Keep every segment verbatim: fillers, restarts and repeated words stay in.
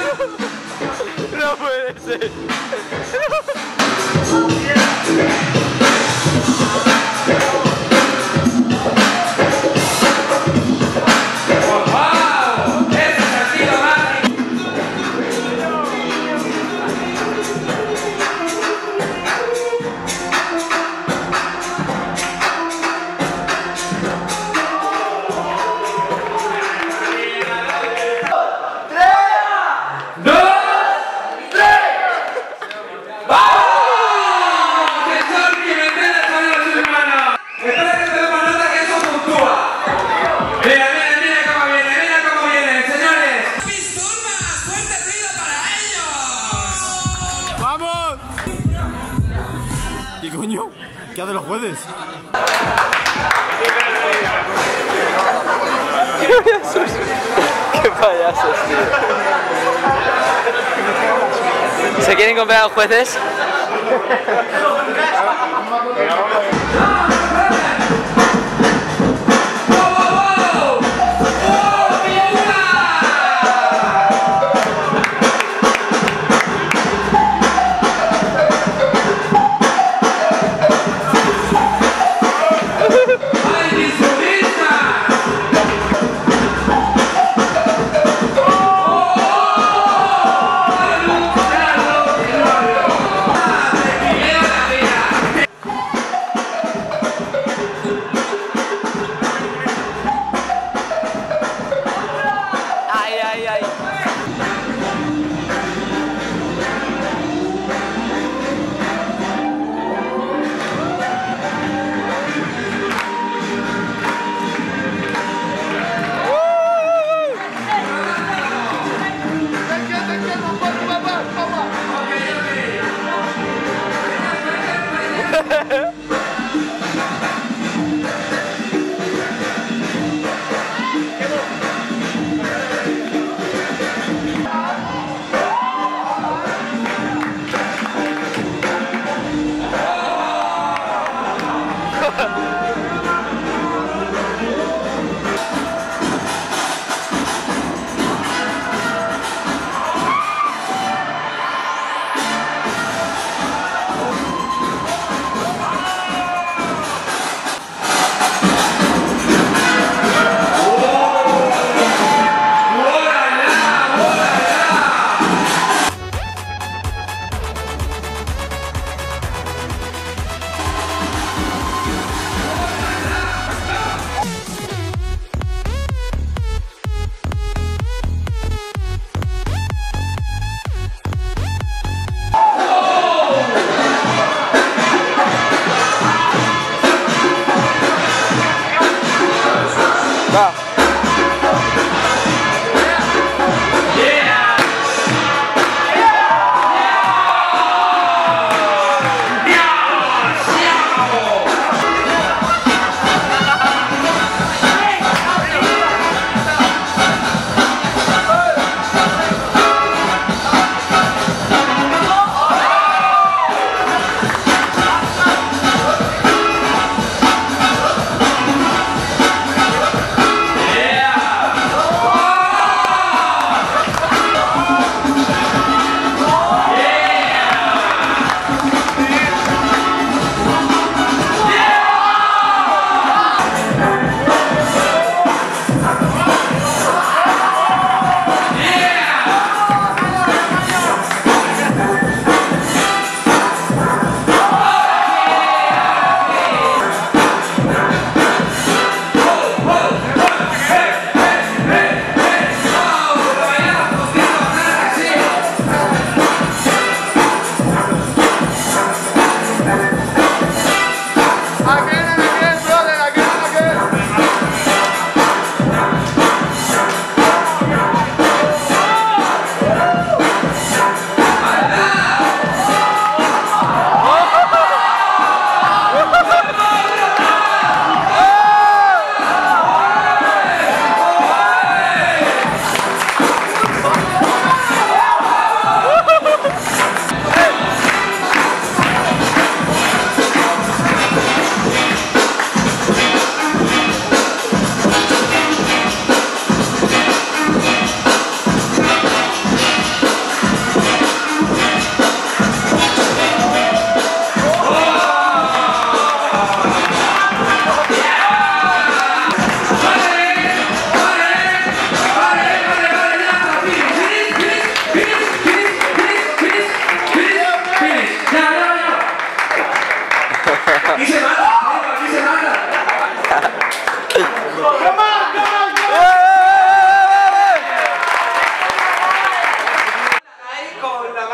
No puede ser. ¿Qué coño? ¿Qué hacen los jueces? Qué payasos, tío. ¿Se quieren comprar a los jueces?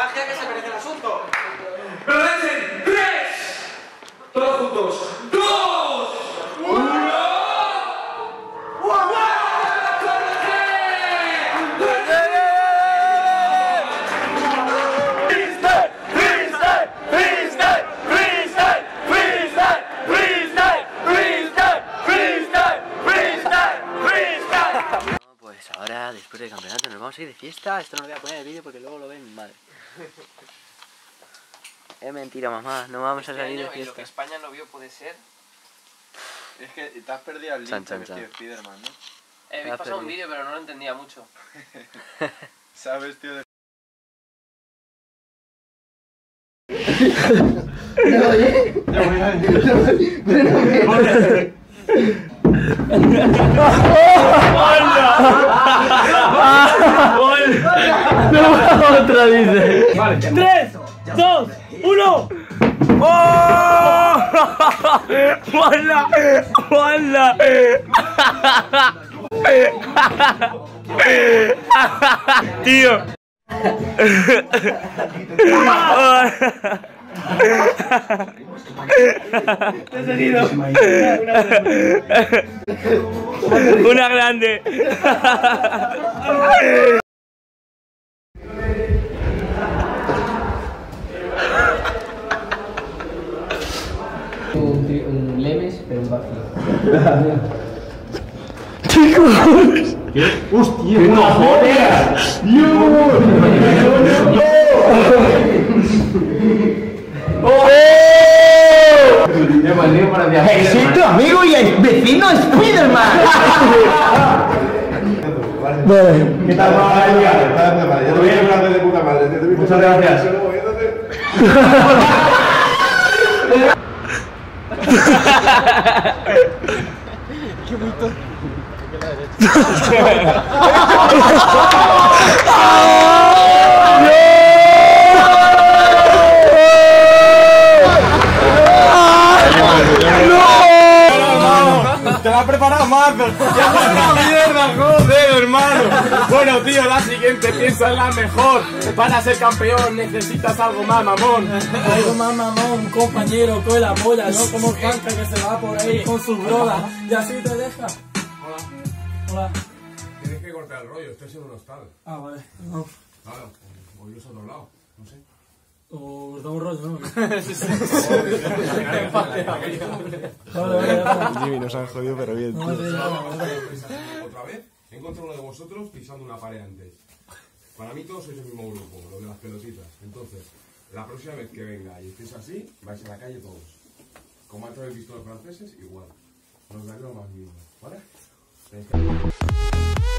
magia que se merece el asunto. Pero dicen tres. Todos juntos. Dos. Uno. Pues ahora, después del campeonato, nos vamos a ir de fiesta. Esto no lo voy a poner en el vídeo porque luego lo ve mi madre. Es mentira, mamá, no vamos a salir de Y lo que fiesta. España no vio puede ser. Es que te has perdido el Chan, link chan, de chan. Spiderman, ¿no? He Me ha pasado un perdido. vídeo pero no lo entendía mucho. Se ha vestido de... Otra dice. tres, dos, uno. ¡Oh! ¡Hola! ¡Hola! Tío. Te he seguido. Una grande. Un, un Lemes, pero un vacío. ¡Hostia! ¡No jodas! ¡Es tu amigo y el vecino Spiderman! ¿Qué tal, mamá? Ya te voy a hablar de puta madre. Muchas gracias. Te la has preparado más, pero ya fue una mierda, joder, hermano. Bueno, tío, la siguiente, piensa en la mejor. Para ser campeón necesitas algo más, mamón. Algo más mamón, un compañero con la polla, no como Franca que se va por ahí con su broda y así te deja. Hola. Hola. Tienes que cortar el rollo, estoy en un hostal. Ah, vale. No. Claro, o yo soy otro lado, no sé. O cortamos rollo, ¿no? Sí, sí. Vale, vale, vale. Jimmy, nos han jodido, pero bien. No, sí, ya, vale. Otra vez, encontré uno de vosotros pisando una pared antes. Para mí todos sois el mismo grupo, lo de las pelotitas. Entonces, la próxima vez que venga y estéis así, vais a la calle todos. Como antes habéis visto los franceses, igual. Nos daremos más miedo, ¿vale? Tenéis que...